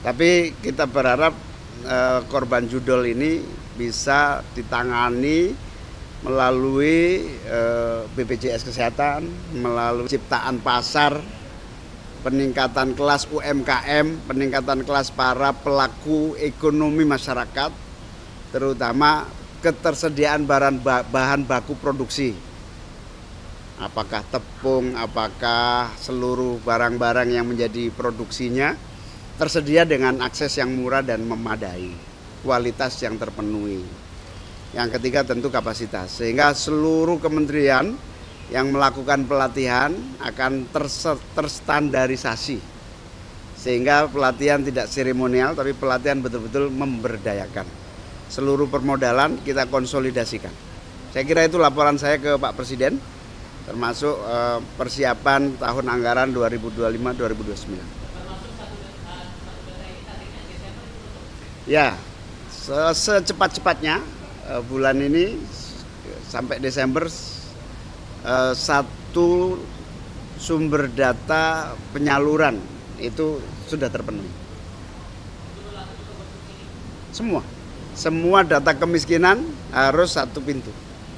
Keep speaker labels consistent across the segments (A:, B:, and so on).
A: Tapi kita berharap korban judol ini bisa ditangani melalui BPJS Kesehatan, melalui ciptaan pasar, peningkatan kelas UMKM, peningkatan kelas para pelaku ekonomi masyarakat, terutama ketersediaan bahan baku produksi. Apakah tepung, apakah seluruh barang-barang yang menjadi produksinya tersedia dengan akses yang murah dan memadai, kualitas yang terpenuhi. Yang ketiga tentu kapasitas, sehingga seluruh kementerian yang melakukan pelatihan akan terstandarisasi, sehingga pelatihan tidak seremonial tapi pelatihan betul-betul memberdayakan. Seluruh permodalan kita konsolidasikan. Saya kira itu laporan saya ke Pak Presiden, termasuk persiapan tahun anggaran 2025-2029. Ya, secepat-cepatnya bulan ini sampai Desember satu sumber data penyaluran itu sudah terpenuhi. Semua data kemiskinan harus satu pintu.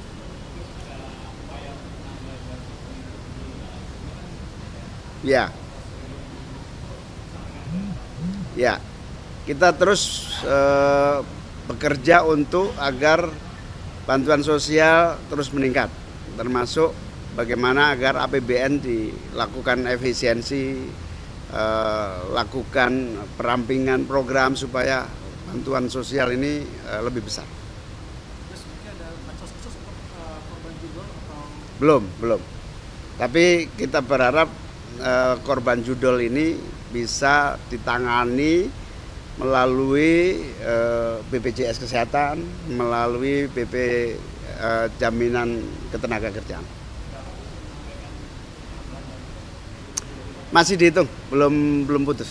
A: Ya, kita terus bekerja untuk agar bantuan sosial terus meningkat, termasuk bagaimana agar APBN dilakukan efisiensi, lakukan perampingan program supaya bantuan sosial ini lebih besar. Belum. Tapi kita berharap korban judol ini bisa ditangani melalui BPJS Kesehatan, melalui BP Jaminan Ketenagakerjaan. Masih dihitung, belum putus.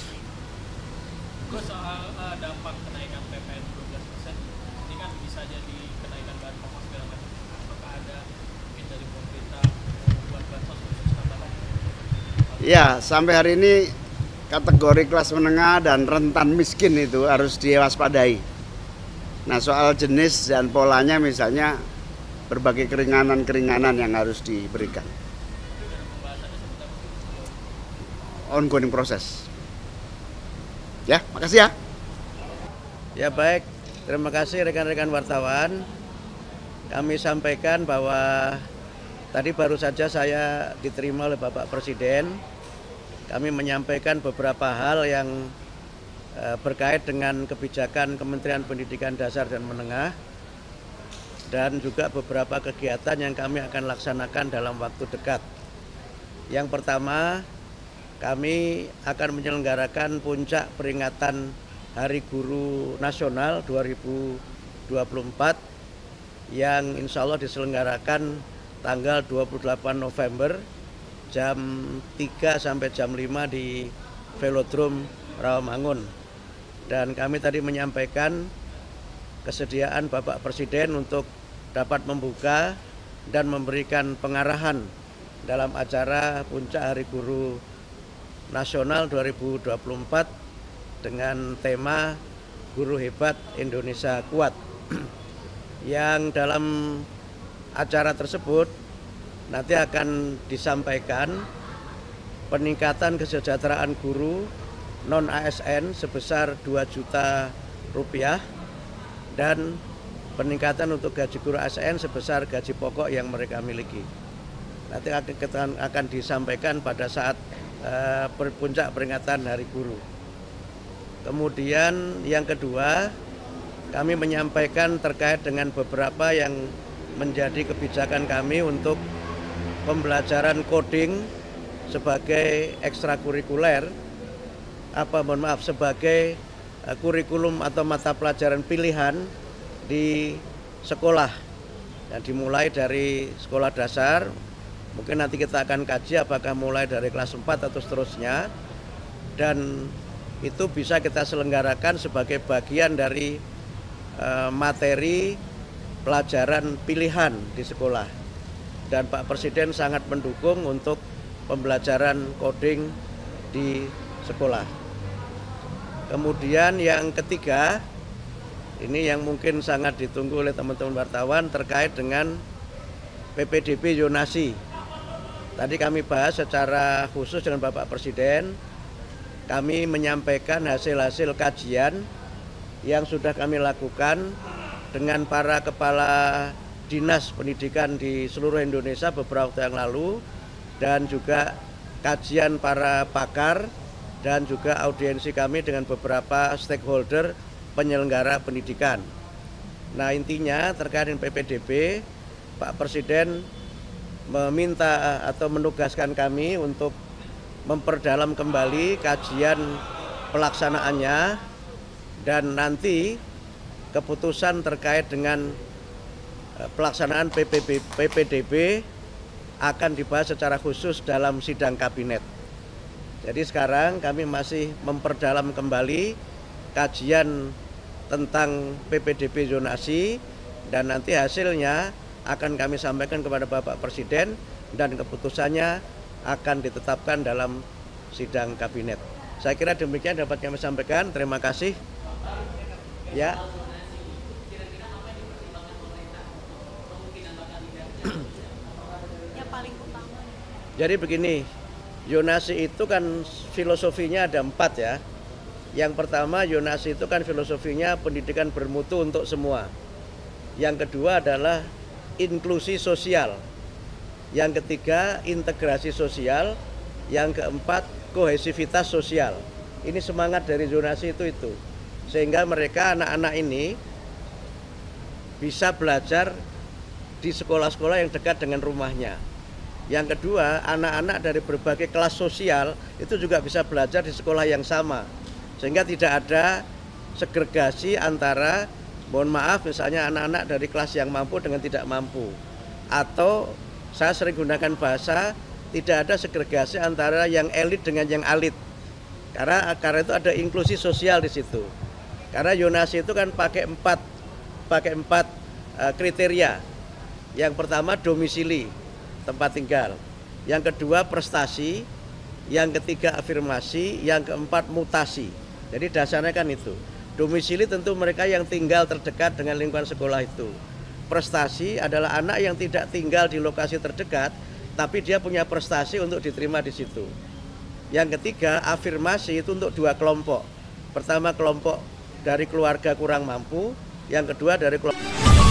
B: Soal dampak kenaikan PPN 12%, ini kan bisa jadi kenaikan bahan pokok segala macam. Apakah ada mungkin dari pemerintah membuat bansos khusus tambahan?
A: Ya, sampai hari ini kategori kelas menengah dan rentan miskin itu harus diwaspadai. Nah, soal jenis dan polanya misalnya berbagai keringanan yang harus diberikan. Ongoing proses. Ya, makasih ya.
C: Ya baik, terima kasih rekan-rekan wartawan. Kami sampaikan bahwa tadi baru saja saya diterima oleh Bapak Presiden. Kami menyampaikan beberapa hal yang berkait dengan kebijakan Kementerian Pendidikan Dasar dan Menengah dan juga beberapa kegiatan yang kami akan laksanakan dalam waktu dekat. Yang pertama, kami akan menyelenggarakan puncak peringatan Hari Guru Nasional 2024 yang insya Allah diselenggarakan tanggal 28 November jam 3 sampai jam 5 di Velodrome Rawamangun. Dan kami tadi menyampaikan kesediaan Bapak Presiden untuk dapat membuka dan memberikan pengarahan dalam acara puncak Hari Guru Nasional 2024 dengan tema Guru Hebat Indonesia Kuat. Yang dalam acara tersebut nanti akan disampaikan peningkatan kesejahteraan guru non-ASN sebesar 2 juta rupiah dan peningkatan untuk gaji guru ASN sebesar gaji pokok yang mereka miliki. Nanti akan disampaikan pada saat puncak peringatan Hari Guru. Kemudian yang kedua, kami menyampaikan terkait dengan beberapa yang menjadi kebijakan kami untuk pembelajaran coding sebagai ekstrakurikuler, sebagai kurikulum atau mata pelajaran pilihan di sekolah. Yang dimulai dari sekolah dasar, mungkin nanti kita akan kaji apakah mulai dari kelas 4 atau seterusnya, dan itu bisa kita selenggarakan sebagai bagian dari materi pelajaran pilihan di sekolah. Dan Pak Presiden sangat mendukung untuk pembelajaran coding di sekolah. Kemudian yang ketiga, ini yang mungkin sangat ditunggu oleh teman-teman wartawan terkait dengan PPDB zonasi. Tadi kami bahas secara khusus dengan Bapak Presiden. Kami menyampaikan hasil-hasil kajian yang sudah kami lakukan dengan para kepala dinas pendidikan di seluruh Indonesia beberapa waktu yang lalu, dan juga kajian para pakar dan juga audiensi kami dengan beberapa stakeholder penyelenggara pendidikan. Nah, intinya terkait dengan PPDB, Pak Presiden meminta atau menugaskan kami untuk memperdalam kembali kajian pelaksanaannya, dan nanti keputusan terkait dengan pelaksanaan PPDB akan dibahas secara khusus dalam sidang kabinet. Jadi sekarang kami masih memperdalam kembali kajian tentang PPDB zonasi, dan nanti hasilnya akan kami sampaikan kepada Bapak Presiden dan keputusannya akan ditetapkan dalam sidang kabinet. Saya kira demikian dapat kami sampaikan. Terima kasih. Ya. Jadi begini, zonasi itu kan filosofinya ada 4 ya. Yang pertama, zonasi itu kan filosofinya pendidikan bermutu untuk semua. Yang kedua adalah inklusi sosial. Yang ketiga, integrasi sosial. Yang keempat, kohesivitas sosial. Ini semangat dari zonasi itu. Sehingga mereka, anak-anak ini bisa belajar di sekolah-sekolah yang dekat dengan rumahnya. Yang kedua, anak-anak dari berbagai kelas sosial itu juga bisa belajar di sekolah yang sama. Sehingga tidak ada segregasi antara, mohon maaf, misalnya anak-anak dari kelas yang mampu dengan tidak mampu. Atau saya sering gunakan bahasa, tidak ada segregasi antara yang elit dengan yang alit. Karena itu ada inklusi sosial di situ. Karena zonasi itu kan pakai empat kriteria. Yang pertama domisili, tempat tinggal. Yang kedua prestasi, yang ketiga afirmasi, yang keempat mutasi. Jadi dasarnya kan itu. Domisili tentu mereka yang tinggal terdekat dengan lingkungan sekolah itu. Prestasi adalah anak yang tidak tinggal di lokasi terdekat, tapi dia punya prestasi untuk diterima di situ. Yang ketiga, afirmasi itu untuk 2 kelompok. Pertama, kelompok dari keluarga kurang mampu, yang kedua dari kelompok